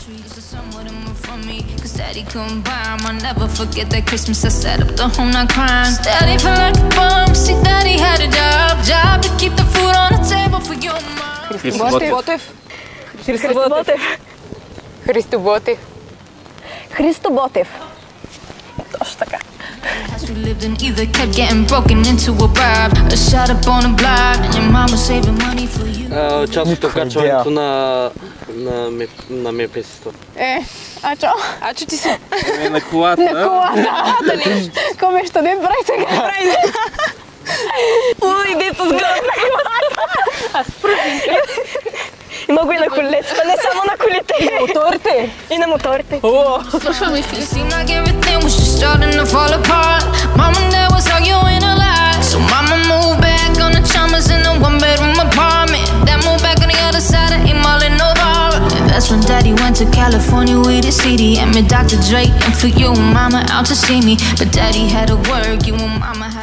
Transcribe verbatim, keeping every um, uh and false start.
Ботев. Христо Ботев. Христо Ботев. Христо Ботев. Точно така. Част от окачването на на мепесито. Е, Ачо? Ачо ти си. На колата. На колата. Коме ще не прави така. Ой, дето сгъвна на колата. Аз пръвинка. И много и на колетата, не само на колите. И на моторите. И на моторите. Слушаме си. So mama moved back on the Chalmers in a one bedroom apartment. Then moved back on the other side of eight Mall in Novara. And that's when daddy went to California with his C D. And me Doctor Dre and flew you and mama out to see me. But daddy had to work, you and mama had